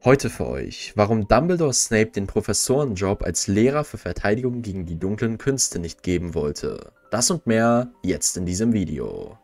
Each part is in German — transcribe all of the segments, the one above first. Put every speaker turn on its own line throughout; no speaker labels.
Heute für euch, warum Dumbledore Snape den Professorenjob als Lehrer für Verteidigung gegen die dunklen Künste nicht geben wollte. Das und mehr jetzt in diesem Video.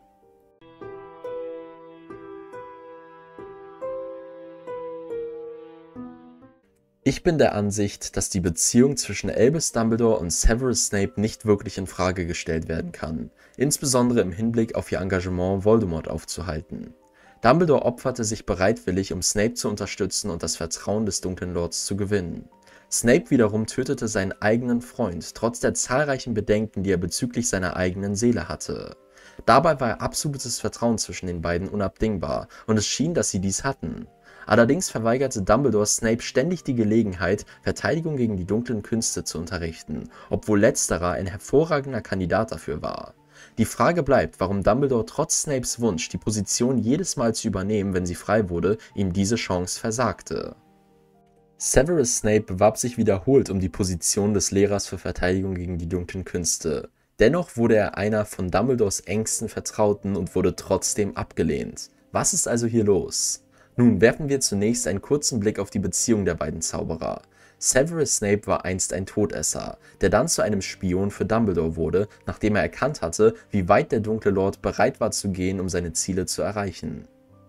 Ich bin der Ansicht, dass die Beziehung zwischen Albus Dumbledore und Severus Snape nicht wirklich in Frage gestellt werden kann, insbesondere im Hinblick auf ihr Engagement, Voldemort aufzuhalten. Dumbledore opferte sich bereitwillig, um Snape zu unterstützen und das Vertrauen des Dunklen Lords zu gewinnen. Snape wiederum tötete seinen eigenen Freund, trotz der zahlreichen Bedenken, die er bezüglich seiner eigenen Seele hatte. Dabei war absolutes Vertrauen zwischen den beiden unabdingbar, und es schien, dass sie dies hatten. Allerdings verweigerte Dumbledore Snape ständig die Gelegenheit, Verteidigung gegen die dunklen Künste zu unterrichten, obwohl letzterer ein hervorragender Kandidat dafür war. Die Frage bleibt, warum Dumbledore trotz Snapes Wunsch, die Position jedes Mal zu übernehmen, wenn sie frei wurde, ihm diese Chance versagte. Severus Snape bewarb sich wiederholt um die Position des Lehrers für Verteidigung gegen die dunklen Künste. Dennoch wurde er einer von Dumbledores engsten Vertrauten und wurde trotzdem abgelehnt. Was ist also hier los? Nun werfen wir zunächst einen kurzen Blick auf die Beziehung der beiden Zauberer. Severus Snape war einst ein Todesser, der dann zu einem Spion für Dumbledore wurde, nachdem er erkannt hatte, wie weit der Dunkle Lord bereit war zu gehen, um seine Ziele zu erreichen.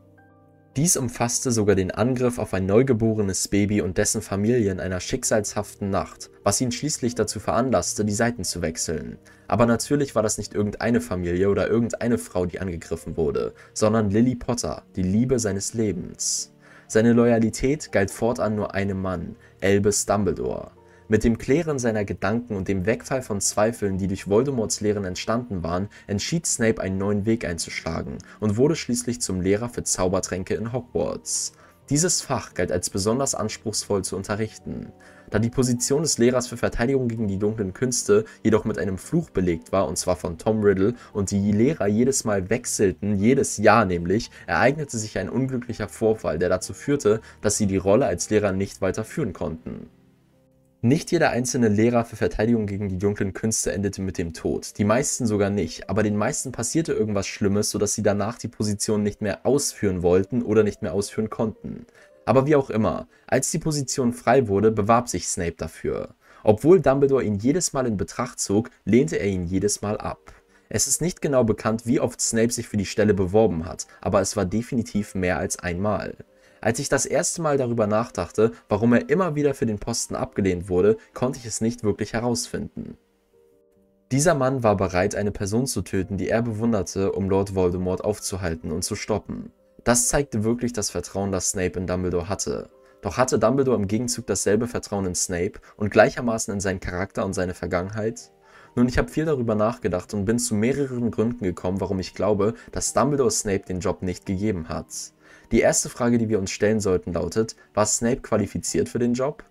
Dies umfasste sogar den Angriff auf ein neugeborenes Baby und dessen Familie in einer schicksalshaften Nacht, was ihn schließlich dazu veranlasste, die Seiten zu wechseln. Aber natürlich war das nicht irgendeine Familie oder irgendeine Frau, die angegriffen wurde, sondern Lily Potter, die Liebe seines Lebens. Seine Loyalität galt fortan nur einem Mann, Albus Dumbledore. Mit dem Klären seiner Gedanken und dem Wegfall von Zweifeln, die durch Voldemorts Lehren entstanden waren, entschied Snape, einen neuen Weg einzuschlagen und wurde schließlich zum Lehrer für Zaubertränke in Hogwarts. Dieses Fach galt als besonders anspruchsvoll zu unterrichten. Da die Position des Lehrers für Verteidigung gegen die dunklen Künste jedoch mit einem Fluch belegt war, und zwar von Tom Riddle, und die Lehrer jedes Mal wechselten, jedes Jahr nämlich, ereignete sich ein unglücklicher Vorfall, der dazu führte, dass sie die Rolle als Lehrer nicht weiter führen konnten. Nicht jeder einzelne Lehrer für Verteidigung gegen die dunklen Künste endete mit dem Tod, die meisten sogar nicht, aber den meisten passierte irgendwas Schlimmes, sodass sie danach die Position nicht mehr ausführen wollten oder nicht mehr ausführen konnten. Aber wie auch immer, als die Position frei wurde, bewarb sich Snape dafür. Obwohl Dumbledore ihn jedes Mal in Betracht zog, lehnte er ihn jedes Mal ab. Es ist nicht genau bekannt, wie oft Snape sich für die Stelle beworben hat, aber es war definitiv mehr als einmal. Als ich das erste Mal darüber nachdachte, warum er immer wieder für den Posten abgelehnt wurde, konnte ich es nicht wirklich herausfinden. Dieser Mann war bereit, eine Person zu töten, die er bewunderte, um Lord Voldemort aufzuhalten und zu stoppen. Das zeigte wirklich das Vertrauen, das Snape in Dumbledore hatte. Doch hatte Dumbledore im Gegenzug dasselbe Vertrauen in Snape und gleichermaßen in seinen Charakter und seine Vergangenheit? Nun, ich habe viel darüber nachgedacht und bin zu mehreren Gründen gekommen, warum ich glaube, dass Dumbledore Snape den Job nicht gegeben hat. Die erste Frage, die wir uns stellen sollten, lautet: War Snape qualifiziert für den Job?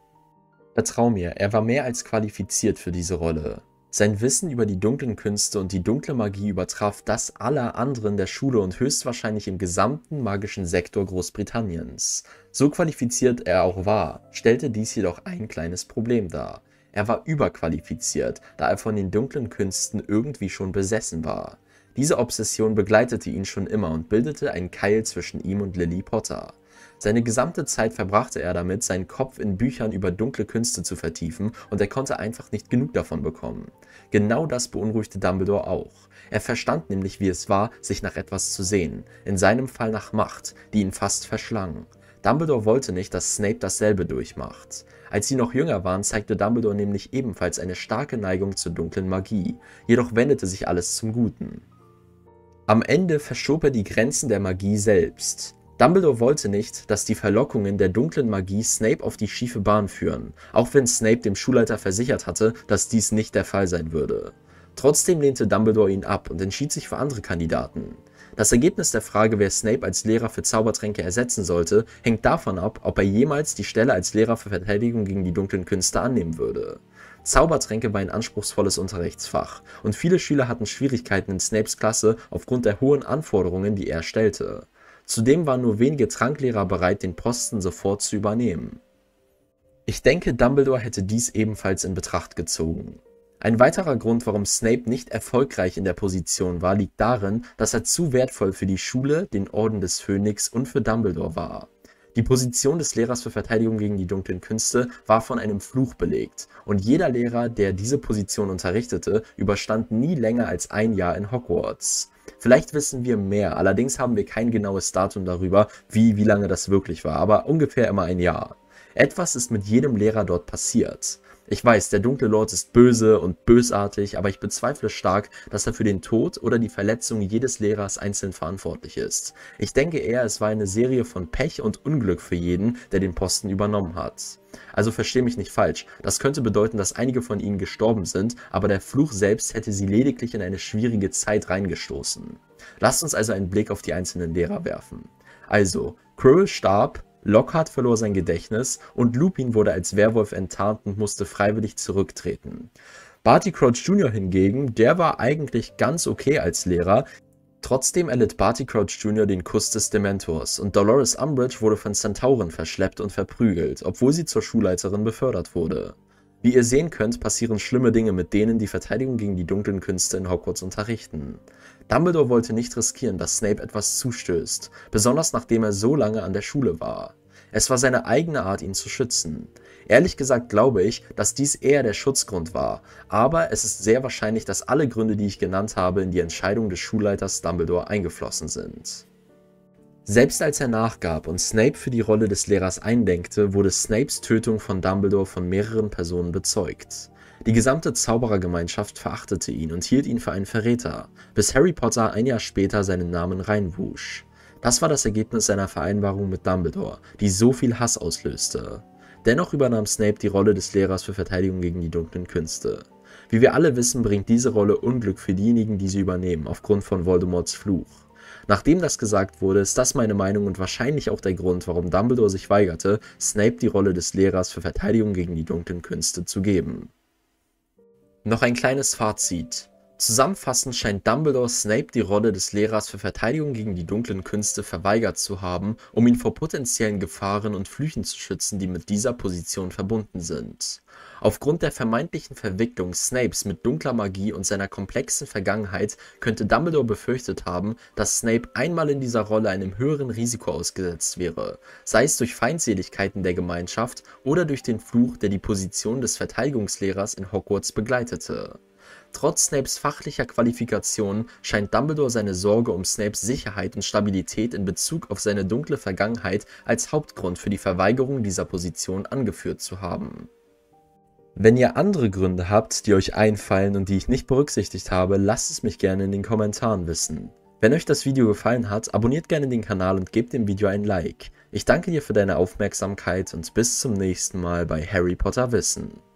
Vertrau mir, er war mehr als qualifiziert für diese Rolle. Sein Wissen über die dunklen Künste und die dunkle Magie übertraf das aller anderen der Schule und höchstwahrscheinlich im gesamten magischen Sektor Großbritanniens. So qualifiziert er auch war, stellte dies jedoch ein kleines Problem dar. Er war überqualifiziert, da er von den dunklen Künsten irgendwie schon besessen war. Diese Obsession begleitete ihn schon immer und bildete einen Keil zwischen ihm und Lily Potter. Seine gesamte Zeit verbrachte er damit, seinen Kopf in Büchern über dunkle Künste zu vertiefen, und er konnte einfach nicht genug davon bekommen. Genau das beunruhigte Dumbledore auch. Er verstand nämlich, wie es war, sich nach etwas zu sehen, in seinem Fall nach Macht, die ihn fast verschlang. Dumbledore wollte nicht, dass Snape dasselbe durchmacht. Als sie noch jünger waren, zeigte Dumbledore nämlich ebenfalls eine starke Neigung zur dunklen Magie, jedoch wendete sich alles zum Guten. Am Ende verschob er die Grenzen der Magie selbst. Dumbledore wollte nicht, dass die Verlockungen der dunklen Magie Snape auf die schiefe Bahn führen, auch wenn Snape dem Schulleiter versichert hatte, dass dies nicht der Fall sein würde. Trotzdem lehnte Dumbledore ihn ab und entschied sich für andere Kandidaten. Das Ergebnis der Frage, wer Snape als Lehrer für Zaubertränke ersetzen sollte, hängt davon ab, ob er jemals die Stelle als Lehrer für Verteidigung gegen die dunklen Künste annehmen würde. Zaubertränke war ein anspruchsvolles Unterrichtsfach, und viele Schüler hatten Schwierigkeiten in Snapes Klasse aufgrund der hohen Anforderungen, die er stellte. Zudem waren nur wenige Tranklehrer bereit, den Posten sofort zu übernehmen. Ich denke, Dumbledore hätte dies ebenfalls in Betracht gezogen. Ein weiterer Grund, warum Snape nicht erfolgreich in der Position war, liegt darin, dass er zu wertvoll für die Schule, den Orden des Phönix und für Dumbledore war. Die Position des Lehrers für Verteidigung gegen die dunklen Künste war von einem Fluch belegt, und jeder Lehrer, der diese Position unterrichtete, überstand nie länger als ein Jahr in Hogwarts. Vielleicht wissen wir mehr, allerdings haben wir kein genaues Datum darüber, wie lange das wirklich war, aber ungefähr immer ein Jahr. Etwas ist mit jedem Lehrer dort passiert. Ich weiß, der dunkle Lord ist böse und bösartig, aber ich bezweifle stark, dass er für den Tod oder die Verletzung jedes Lehrers einzeln verantwortlich ist. Ich denke eher, es war eine Serie von Pech und Unglück für jeden, der den Posten übernommen hat. Also versteh mich nicht falsch, das könnte bedeuten, dass einige von ihnen gestorben sind, aber der Fluch selbst hätte sie lediglich in eine schwierige Zeit reingestoßen. Lasst uns also einen Blick auf die einzelnen Lehrer werfen. Also, Quirrell starb, Lockhart verlor sein Gedächtnis und Lupin wurde als Werwolf enttarnt und musste freiwillig zurücktreten. Barty Crouch Jr. hingegen, der war eigentlich ganz okay als Lehrer, trotzdem erlitt Barty Crouch Jr. den Kuss des Dementors und Dolores Umbridge wurde von Centauren verschleppt und verprügelt, obwohl sie zur Schulleiterin befördert wurde. Wie ihr sehen könnt, passieren schlimme Dinge mit denen, die Verteidigung gegen die dunklen Künste in Hogwarts unterrichten. Dumbledore wollte nicht riskieren, dass Snape etwas zustößt, besonders nachdem er so lange an der Schule war. Es war seine eigene Art, ihn zu schützen. Ehrlich gesagt glaube ich, dass dies eher der Schutzgrund war, aber es ist sehr wahrscheinlich, dass alle Gründe, die ich genannt habe, in die Entscheidung des Schulleiters Dumbledore eingeflossen sind. Selbst als er nachgab und Snape für die Rolle des Lehrers einlenkte, wurde Snapes Tötung von Dumbledore von mehreren Personen bezeugt. Die gesamte Zauberergemeinschaft verachtete ihn und hielt ihn für einen Verräter, bis Harry Potter ein Jahr später seinen Namen reinwusch. Das war das Ergebnis seiner Vereinbarung mit Dumbledore, die so viel Hass auslöste. Dennoch übernahm Snape die Rolle des Lehrers für Verteidigung gegen die dunklen Künste. Wie wir alle wissen, bringt diese Rolle Unglück für diejenigen, die sie übernehmen, aufgrund von Voldemorts Fluch. Nachdem das gesagt wurde, ist das meine Meinung und wahrscheinlich auch der Grund, warum Dumbledore sich weigerte, Snape die Rolle des Lehrers für Verteidigung gegen die dunklen Künste zu geben. Noch ein kleines Fazit. Zusammenfassend scheint Dumbledore Snape die Rolle des Lehrers für Verteidigung gegen die dunklen Künste verweigert zu haben, um ihn vor potenziellen Gefahren und Flüchen zu schützen, die mit dieser Position verbunden sind. Aufgrund der vermeintlichen Verwicklung Snapes mit dunkler Magie und seiner komplexen Vergangenheit könnte Dumbledore befürchtet haben, dass Snape einmal in dieser Rolle einem höheren Risiko ausgesetzt wäre, sei es durch Feindseligkeiten der Gemeinschaft oder durch den Fluch, der die Position des Verteidigungslehrers in Hogwarts begleitete. Trotz Snapes fachlicher Qualifikationen scheint Dumbledore seine Sorge um Snapes Sicherheit und Stabilität in Bezug auf seine dunkle Vergangenheit als Hauptgrund für die Verweigerung dieser Position angeführt zu haben. Wenn ihr andere Gründe habt, die euch einfallen und die ich nicht berücksichtigt habe, lasst es mich gerne in den Kommentaren wissen. Wenn euch das Video gefallen hat, abonniert gerne den Kanal und gebt dem Video ein Like. Ich danke dir für deine Aufmerksamkeit und bis zum nächsten Mal bei Harry Potter Wissen.